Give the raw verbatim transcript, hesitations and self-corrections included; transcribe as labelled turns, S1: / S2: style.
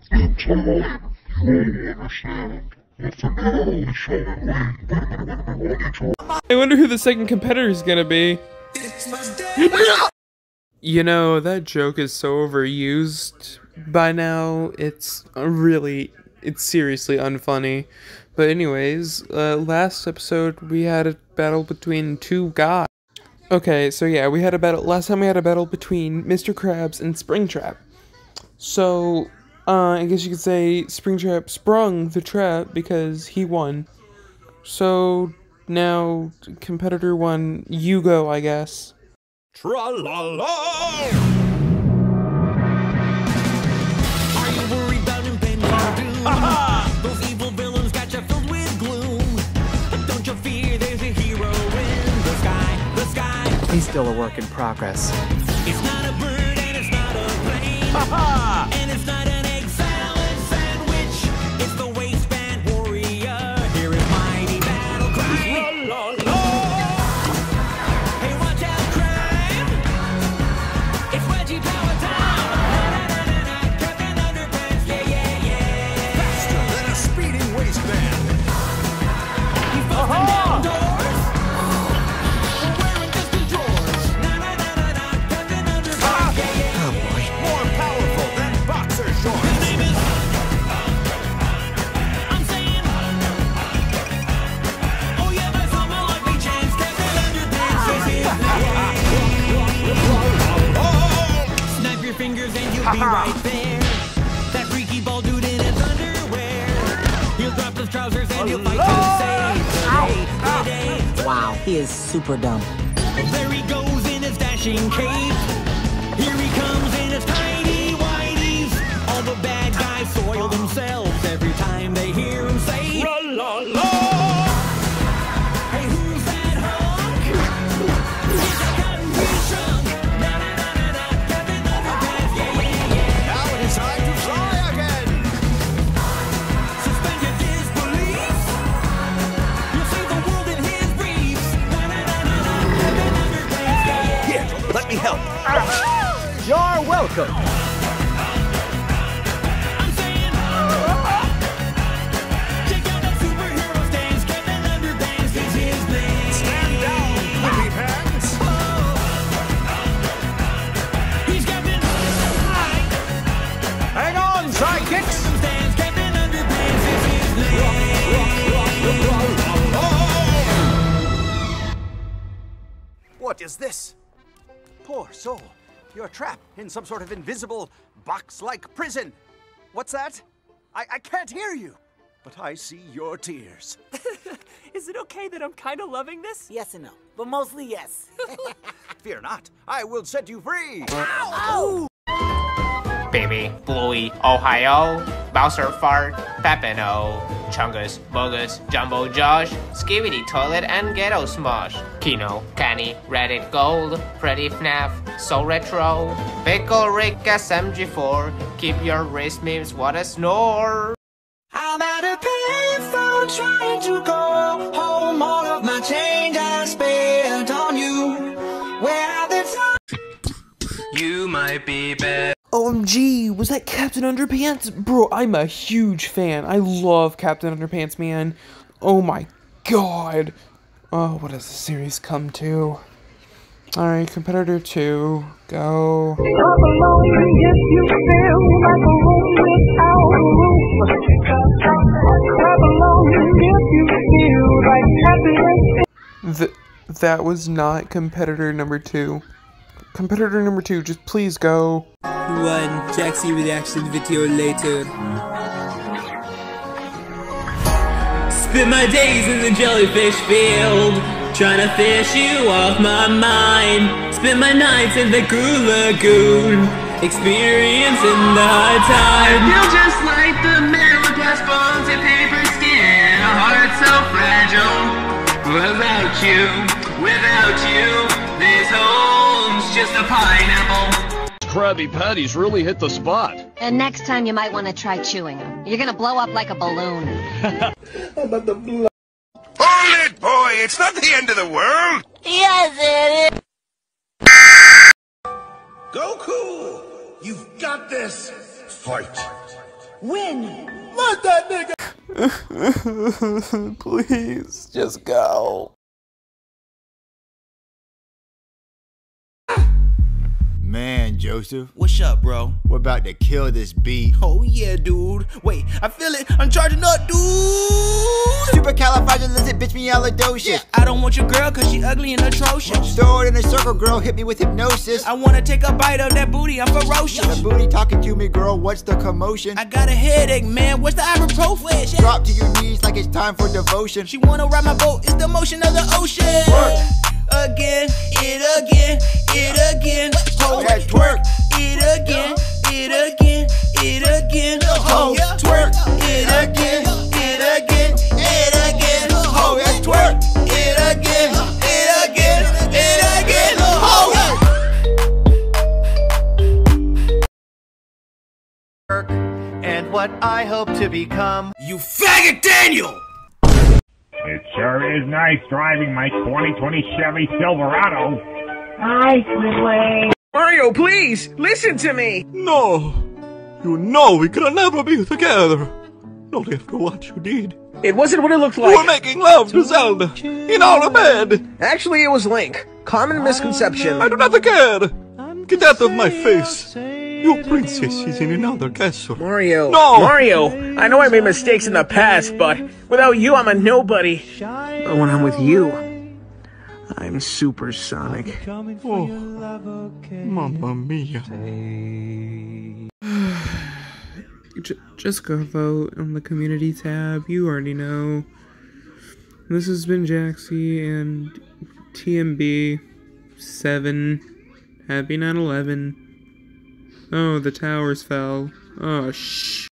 S1: In time, you'll understand. But for now, we shall wait. Wait a minute, wait a minute, wait a minute.
S2: I wonder who the second competitor is gonna be. You know, that joke is so overused by now, it's really, it's seriously unfunny. But anyways, uh, last episode we had a battle between two guys. Okay, so yeah, we had a battle, last time we had a battle between Mister Krabs and Springtrap. So, uh, I guess you could say Springtrap sprung the trap because he won. So, now, competitor one, you go, I guess.
S3: Tra-la-la! Are you worried about impending doom? Those evil villains got you filled with gloom. But don't you fear, there's a hero in the sky, the sky.
S4: He's still a work in progress.
S3: It's not a bird and it's not a plane. And it's not an egg salad sandwich. It's the waistband warrior. Here is mighty battle cry. La-la-la! Hey, watch out, crime! It's Wedgie Power time! Na-na-na-na-na, Captain Underpants, yeah, yeah, yeah!
S5: Faster than a speeding waistband!
S3: He's busting down doors! Wearing distant drawers! Na-na-na-na-na, Captain Underpants, yeah, yeah, yeah!
S5: Oh boy, more powerful than boxer shorts!
S3: His name is... I'm saying... Oh yeah, there's some likely chance Captain Underpants is his name! Snap your fingers and you'll be right there. That freaky bald dude in his underwear. He'll drop his trousers and he'll fight to save the day, the day.
S6: Wow, he is super dumb.
S3: There he goes in his dashing cape. Here he comes in his tiny whities. All the bad guys soil themselves every time they hear him say la-la-la. Hey, who's that hunk? He's a cotton pea trunk. Na-na-na-na-na, Captain Underpants, yeah, yeah, yeah.
S5: Now it is time to fly again!
S3: Suspend your disbelief. You'll save the world in his briefs. Na-na-na-na-na, Captain Underpants, yeah, yeah.
S5: Here, let me help.
S4: You're welcome.
S3: I'm saying, check out that superhero stance. Captain Underpants is his name.
S5: Stand down, Whippy Pants!
S3: He's Captain
S5: Hang on, sidekicks!
S3: Underpants. Captain Underpants is his name.
S5: What is this? Poor soul. You're trapped in some sort of invisible, box-like prison. What's that? I, I can't hear you, but I see your tears.
S7: Is it okay that I'm kind of loving this?
S6: Yes and no, but mostly yes.
S5: Fear not, I will set you free.
S8: Baby, Bluey, Ohio, Bowser Fart, Peppino, Chungus, Bogus, Jumbo Josh, Skibidi Toilet, and Ghetto Smosh, Kino, Canny, Reddit Gold, Freddy F NAF, So Retro, Pickle Rick S M G four, keep your wrist memes, what a snore!
S3: I'm at a payphone trying to go home. All of my change I spent on you. Where have the time?
S8: You might be better.
S2: O M G, was that Captain Underpants? Bro, I'm a huge fan. I love Captain Underpants, man. Oh my god. Oh, what has the series come to? Alright, competitor two, go. Th that was not competitor number two. Competitor number two, just please go.
S7: One Jaxie reaction video later. Spend my days in the jellyfish field, trying to fish you off my mind. Spend my nights in the Goo Lagoon, experiencing the high tide. I feel just like the man with glass bones and paper skin, a heart so fragile. Without you, without you, this home's just a pineapple.
S9: Krabby Patties really hit the spot.
S10: And next time you might want to try chewing them. You're gonna blow up like a balloon.
S9: About the blood.
S5: Hold it, boy! It's not the end of the world!
S6: Yes, it is.
S5: Goku! You've got this! Fight!
S6: Win!
S3: Let that
S2: nigga. Please, just go.
S11: Man, Joseph.
S12: What's up, bro?
S11: We're about to kill this beat.
S12: Oh yeah, dude. Wait, I feel it. I'm charging up, dude.
S11: Supercalifragilistic, bitch me alidocious.
S12: Yeah, I don't want your girl cause she ugly and atrocious.
S11: Throw it in a circle, girl. Hit me with hypnosis.
S12: I wanna take a bite of that booty. I'm ferocious.
S11: The booty talking to me, girl. What's the commotion?
S12: I got a headache, man. What's the ibuprofen?
S11: Drop to your knees like it's time for devotion.
S12: She wanna ride my boat. It's the motion of the ocean.
S11: Work.
S12: Again, it again, it again.
S11: Oh, that's twerk.
S12: It again, it again, it again.
S11: Oh, yeah. Twerk. It again, it again, it again. Oh, that's twerk. It again, it again, it again. Oh,
S13: yeah. And what I hope to become.
S12: You faggot, Daniel!
S14: It sure is nice driving my twenty twenty Chevy Silverado.
S15: Hi, Squidward.
S16: Mario, please, listen to me!
S17: No! You know we could never be together. Not after what you did.
S16: It wasn't what it looked like.
S17: You were making love to Zelda in our bed.
S16: Actually, it was Link. Common misconception.
S17: I do not care. Get out of my face. Your princess is in another castle.
S16: Mario.
S17: No!
S16: Mario! I know I made mistakes in the past, but without you, I'm a nobody. But when I'm with you, I'm supersonic.
S17: Oh, Mamma Mia.
S2: Just go vote on the community tab. You already know. This has been Jaxie and T M B seven. Happy nine eleven. Oh, the towers fell. Oh, shh.